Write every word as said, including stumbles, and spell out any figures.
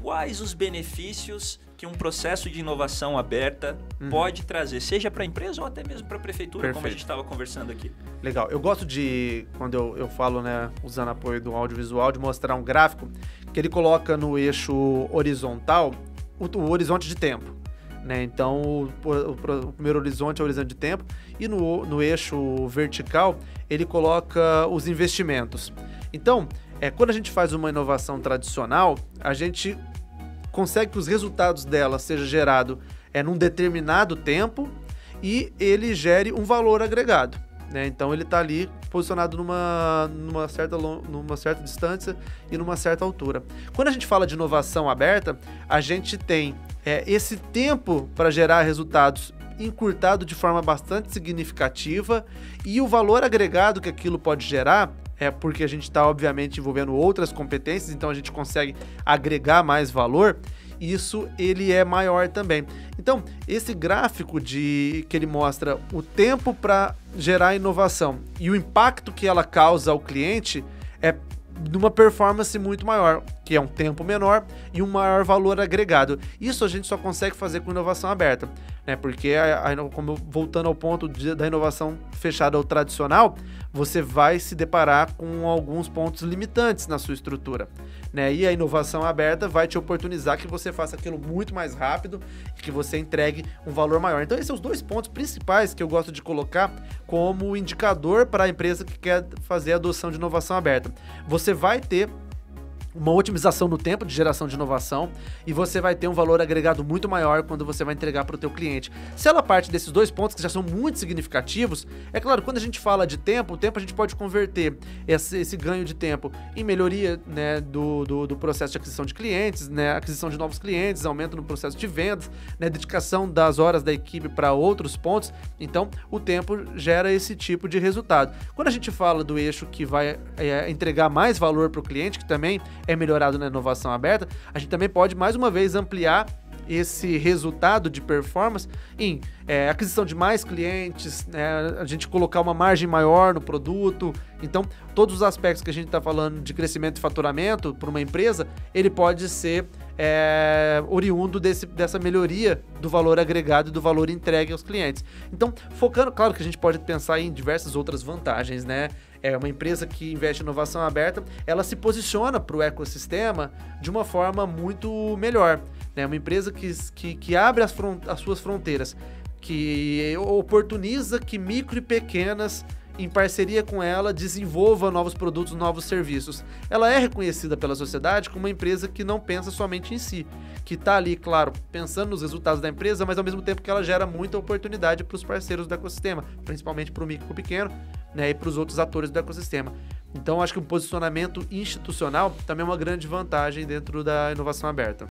quais os benefícios que um processo de inovação aberta Uhum. pode trazer, seja para a empresa ou até mesmo para a prefeitura, como a Perfeito. gente estava conversando aqui. Legal. Eu gosto de, quando eu, eu falo, né, usando apoio do audiovisual, de mostrar um gráfico que ele coloca no eixo horizontal o, o horizonte de tempo. Né? Então, o, o, o primeiro horizonte é o horizonte de tempo e no, no eixo vertical ele coloca os investimentos. Então, é, quando a gente faz uma inovação tradicional, a gente consegue que os resultados dela sejam gerados é, num determinado tempo e ele gere um valor agregado. Né? Então ele está ali posicionado numa, numa, certa, numa certa distância e numa certa altura. Quando a gente fala de inovação aberta, a gente tem é, esse tempo para gerar resultados encurtado de forma bastante significativa e o valor agregado que aquilo pode gerar é porque a gente está, obviamente, envolvendo outras competências, então a gente consegue agregar mais valor, isso ele é maior também. Então, esse gráfico de que ele mostra o tempo para gerar inovação e o impacto que ela causa ao cliente é de uma performance muito maior, que é um tempo menor e um maior valor agregado. Isso a gente só consegue fazer com inovação aberta, né? Porque, a, a, como voltando ao ponto de, da inovação fechada ou tradicional, você vai se deparar com alguns pontos limitantes na sua estrutura, né? E a inovação aberta vai te oportunizar que você faça aquilo muito mais rápido e que você entregue um valor maior. Então, esses são os dois pontos principais que eu gosto de colocar como indicador para a empresa que quer fazer a adoção de inovação aberta. Você vai ter uma otimização no tempo de geração de inovação e você vai ter um valor agregado muito maior quando você vai entregar para o teu cliente. Se ela parte desses dois pontos que já são muito significativos, é claro, quando a gente fala de tempo, o tempo a gente pode converter esse, esse ganho de tempo em melhoria, né, do, do, do processo de aquisição de clientes, né, aquisição de novos clientes, aumento no processo de vendas, né, dedicação das horas da equipe para outros pontos. Então, o tempo gera esse tipo de resultado. Quando a gente fala do eixo que vai é, entregar mais valor para o cliente, que também é melhorado na inovação aberta, a gente também pode mais uma vez ampliar esse resultado de performance em é, aquisição de mais clientes, né, a gente colocar uma margem maior no produto. Então, todos os aspectos que a gente está falando de crescimento e faturamento para uma empresa, ele pode ser é, oriundo desse, dessa melhoria do valor agregado e do valor entregue aos clientes. Então, focando, claro que a gente pode pensar em diversas outras vantagens, né? É uma empresa que investe em inovação aberta, ela se posiciona para o ecossistema de uma forma muito melhor. Né? Uma empresa que, que, que abre as, front, as suas fronteiras, que oportuniza que micro e pequenas, em parceria com ela, desenvolva novos produtos, novos serviços. Ela é reconhecida pela sociedade como uma empresa que não pensa somente em si, que está ali, claro, pensando nos resultados da empresa, mas ao mesmo tempo que ela gera muita oportunidade para os parceiros do ecossistema, principalmente para o micro e pequeno, né, e para os outros atores do ecossistema. Então, acho que o posicionamento institucional também é uma grande vantagem dentro da inovação aberta.